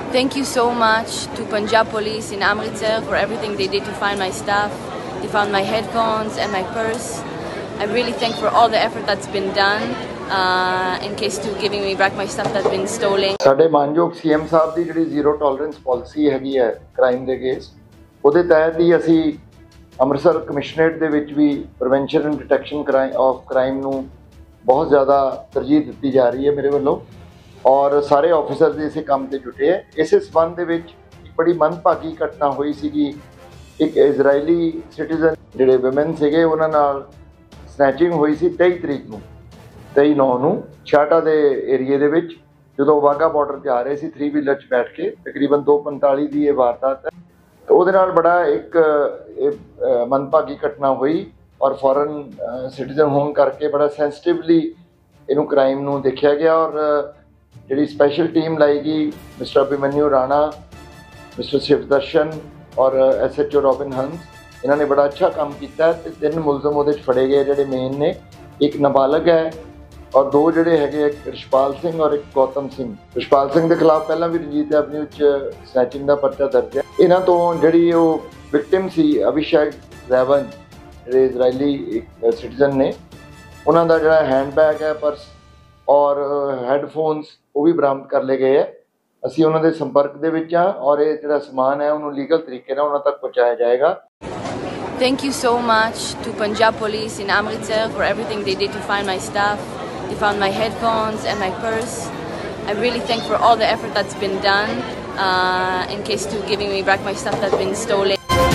Thank you so much to Punjab Police in Amritsar for everything they did to find my stuff. They found my headphones and my purse. I'm really thankful for all the effort that's been done in case to giving me back my stuff that's been stolen. ਸਾਡੇ ਮਾਨਯੋਗ CM ਸਾਹਿਬ ਦੀ ਜਿਹੜੀ zero tolerance policy ਹੈਗੀ ਹੈ crime ਦੇ case, ਉਹਦੇ ਤਹਿਤ ਹੀ ਅਸੀਂ Amritsar commissionerate ਦੇ ਵਿੱਚ ਵੀ prevention and detection of crime ਨੂੰ ਬਹੁਤ ਜ਼ਿਆਦਾ ਤਰਜੀਹ ਦਿੱਤੀ ਜਾ ਰਹੀ ਹੈ ਮੇਰੇ ਵੱਲੋਂ, ਔਰ ਸਾਰੇ ਆਫਿਸਰਸ ਇਸੇ ਕੰਮ ਤੇ ਜੁਟੇ ਹੈ। ਇਸੇ ਸਬੰਧ ਦੇ ਵਿੱਚ ਇੱਕ ਬੜੀ ਮੰਦਭਾਗੀ ਘਟਨਾ ਹੋਈ ਸੀਗੀ। ਇੱਕ ਇਜ਼ਰਾਈਲੀ ਸਿਟੀਜ਼ਨ ਜਿਹੜੇ ਵਿਮਨ ਸੀਗੇ ਉਹਨਾਂ ਨਾਲ ਸਨੈਚਿੰਗ ਹੋਈ ਸੀ 23/9 ਨੂੰ ਛਾਟਾ ਦੇ ਏਰੀਏ ਦੇ ਵਿੱਚ, ਜਦੋਂ ਵਾਘਾ ਬਾਰਡਰ ਜਾ ਰਹੇ ਸੀ 3 ਵੀਲਰ 'ਚ ਬੈਠ ਕੇ। ਤਕਰੀਬਨ 2:45 ਦੀ ਇਹ ਵਾਰਦਾਤ ਹੈ। ਤੇ ਉਹਦੇ ਨਾਲ ਬੜਾ ਇੱਕ ਮੰਦਭਾਗੀ ਘਟਨਾ ਹੋਈ, ਔਰ ਫੋਰਨ ਸਿਟੀਜ਼ਨ ਹੋਣ ਕਰਕੇ ਬੜਾ ਸੈਂਸਿਟਿਵਲੀ ਇਹਨੂੰ ਕ੍ਰਾਈਮ ਨੂੰ ਦੇਖਿਆ ਗਿਆ। ਔਰ ਜਿਹੜੀ ਸਪੈਸ਼ਲ ਟੀਮ ਲਾਈ ਗਈ, ਮਿਸਟਰ ਅਭਿਮਨਿਊ ਰਾਣਾ, ਮਿਸਟਰ ਸ਼ਿਵਦਰਸ਼ਨ ਔਰ SHO ਰੋਬਿਨ ਹੰਸ, ਇਹਨਾਂ ਨੇ ਬੜਾ ਅੱਛਾ ਕੰਮ ਕੀਤਾ। ਤੇ 3 ਮੁਲਜ਼ਮ ਉਹਦੇ 'ਚ ਫੜੇ ਗਏ ਜਿਹੜੇ ਮੇਨ ਨੇ। ਇੱਕ ਨਾਬਾਲਗ ਹੈ ਔਰ 2 ਜਿਹੜੇ ਹੈਗੇ, ਇੱਕ ਰਿਸ਼ਪਾਲ ਸਿੰਘ ਔਰ ਇੱਕ ਗੌਤਮ ਸਿੰਘ। ਰਿਸ਼ਪਾਲ ਸਿੰਘ ਦੇ ਖਿਲਾਫ ਪਹਿਲਾਂ ਵੀ ਰਣਜੀਤ ਐਵਨਿਊ 'ਚ ਸਨੈਚਿੰਗ ਦਾ ਪਰਚਾ ਦਰਜ ਹੈ। ਇਹਨਾਂ ਤੋਂ ਜਿਹੜੀ ਉਹ ਵਿਕਟਿਮ ਸੀ ਅਭਿਸ਼ੇਕ ਰੈਵਨ, ਜਿਹੜੇ ਇਜ਼ਰਾਈਲੀ ਸਿਟੀਜ਼ਨ ਨੇ, ਉਹਨਾਂ ਦਾ ਜਿਹੜਾ ਹੈਂਡਬੈਗ ਹੈ, ਪਰਸ ਔਰ ਹੈਡਫੋਨਸ, ਉਹ ਵੀ ਬਰਾਮਦ ਕਰ ਲਏ ਗਏ ਹੈ। ਅਸੀਂ ਉਹਨਾਂ ਦੇ ਸੰਪਰਕ ਦੇ ਵਿੱਚ ਹਾਂ, ਔਰ ਇਹ ਜਿਹੜਾ ਸਮਾਨ ਹੈ ਉਹਨੂੰ ਲੀਗਲ ਤਰੀਕੇ ਨਾਲ ਉਹਨਾਂ ਤੱਕ ਪਹੁੰਚਾਇਆ ਜਾਏਗਾ। Thank you so much to Punjab Police in Amritsar for everything they did to find my stuff. They found my headphones and my purse. I'm really thankful for all the effort that's been done in case to giving me back my stuff that's been stolen.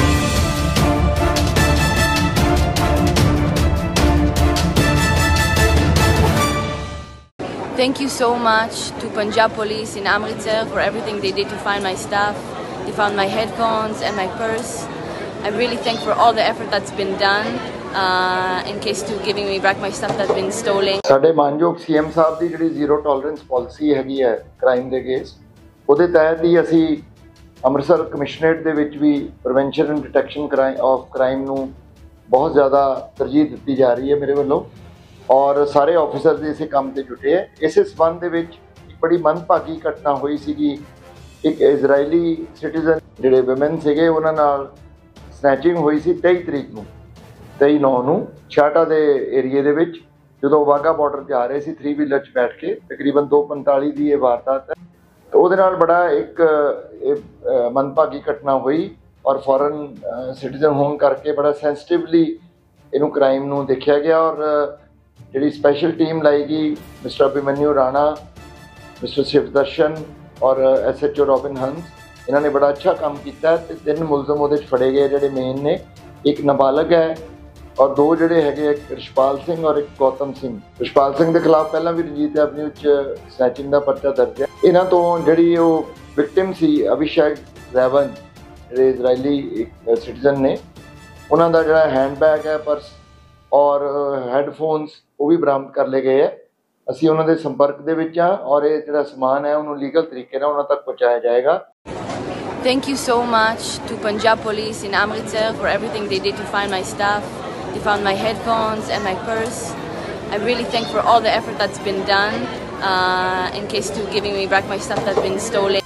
Thank you so much to Punjab Police in Amritsar for everything they did to find my stuff. They found my headphones and my purse. I'm really thankful for all the effort that's been done in case to giving me back my stuff that's been stolen. ਸਾਡੇ ਮਾਨਯੋਗ CM ਸਾਹਿਬ ਦੀ ਜਿਹੜੀ zero tolerance policy ਹੈਗੀ ਹੈ crime ਦੇ case, ਉਹਦੇ ਤਹਿਤ ਹੀ ਅਸੀਂ Amritsar commissionerate ਦੇ ਵਿੱਚ ਵੀ prevention and detection of crime ਨੂੰ ਬਹੁਤ ਜ਼ਿਆਦਾ ਤਰਜੀਹ ਦਿੱਤੀ ਜਾ ਰਹੀ ਹੈ ਮੇਰੇ ਵੱਲੋਂ, ਔਰ ਸਾਰੇ ਆਫਿਸਰਸ ਇਸੇ ਕੰਮ ਤੇ ਜੁਟੇ ਹੈ। ਇਸੇ ਸਬੰਧ ਦੇ ਵਿੱਚ ਇੱਕ ਬੜੀ ਮੰਦਭਾਗੀ ਘਟਨਾ ਹੋਈ ਸੀਗੀ। ਇੱਕ ਇਜ਼ਰਾਈਲੀ ਸਿਟੀਜ਼ਨ ਜਿਹੜੇ ਵਿਮਨ ਸੀਗੇ ਉਹਨਾਂ ਨਾਲ ਸਨੈਚਿੰਗ ਹੋਈ ਸੀ 23/9 ਨੂੰ ਛਾਟਾ ਦੇ ਏਰੀਏ ਦੇ ਵਿੱਚ, ਜਦੋਂ ਵਾਘਾ ਬਾਰਡਰ ਜਾ ਰਹੇ ਸੀ 3 ਵੀਲਰ 'ਚ ਬੈਠ ਕੇ। ਤਕਰੀਬਨ 2:45 ਦੀ ਇਹ ਵਾਰਦਾਤ ਹੈ। ਤੇ ਉਹਦੇ ਨਾਲ ਬੜਾ ਇੱਕ ਮੰਦਭਾਗੀ ਘਟਨਾ ਹੋਈ, ਔਰ ਫੋਰਨ ਸਿਟੀਜ਼ਨ ਹੋਣ ਕਰਕੇ ਬੜਾ ਸੈਂਸਿਟਿਵਲੀ ਇਹਨੂੰ ਕ੍ਰਾਈਮ ਨੂੰ ਦੇਖਿਆ ਗਿਆ। ਔਰ ਜਿਹੜੀ ਸਪੈਸ਼ਲ ਟੀਮ ਲਾਈ ਗਈ, ਮਿਸਟਰ ਅਭਿਮਨਿਊ ਰਾਣਾ, ਮਿਸਟਰ ਸ਼ਿਵਦਰਸ਼ਨ ਔਰ SHO ਰੋਬਿਨ ਹੰਸ, ਇਹਨਾਂ ਨੇ ਬੜਾ ਅੱਛਾ ਕੰਮ ਕੀਤਾ। ਤੇ 3 ਮੁਲਜ਼ਮ ਉਹਦੇ 'ਚ ਫੜੇ ਗਏ ਜਿਹੜੇ ਮੇਨ ਨੇ। ਇੱਕ ਨਾਬਾਲਗ ਹੈ ਔਰ 2 ਜਿਹੜੇ ਹੈਗੇ, ਇੱਕ ਰਿਸ਼ਪਾਲ ਸਿੰਘ ਔਰ ਇੱਕ ਗੌਤਮ ਸਿੰਘ। ਰਿਸ਼ਪਾਲ ਸਿੰਘ ਦੇ ਖਿਲਾਫ ਪਹਿਲਾਂ ਵੀ ਰਣਜੀਤ ਐਵਨਿਊ 'ਚ ਸਨੈਚਿੰਗ ਦਾ ਪਰਚਾ ਦਰਜ ਹੈ। ਇਹਨਾਂ ਤੋਂ ਜਿਹੜੀ ਉਹ ਵਿਕਟਿਮ ਸੀ ਅਭਿਸ਼ੇਕ ਰੈਵਨ, ਜਿਹੜੇ ਇਜ਼ਰਾਈਲੀ ਸਿਟੀਜ਼ਨ ਨੇ, ਉਹਨਾਂ ਦਾ ਜਿਹੜਾ ਹੈਂਡਬੈਗ ਹੈ, ਪਰਸ ਔਰ ਹੈਡਫੋਨਸ, ਉਹ ਵੀ ਬਰਾਮਦ ਕਰ ਲਏ ਗਏ ਹੈ। ਅਸੀਂ ਉਹਨਾਂ ਦੇ ਸੰਪਰਕ ਦੇ ਵਿੱਚ ਹਾਂ, ਔਰ ਇਹ ਜਿਹੜਾ ਸਮਾਨ ਹੈ ਉਹਨੂੰ ਲੀਗਲ ਤਰੀਕੇ ਨਾਲ ਉਹਨਾਂ ਤੱਕ ਪਹੁੰਚਾਇਆ ਜਾਏਗਾ। Thank you so much to Punjab Police in Amritsar for everything they did to find my stuff. They found my headphones and my purse. I'm really thankful for all the effort that's been done in case to giving me back my stuff that's been stolen.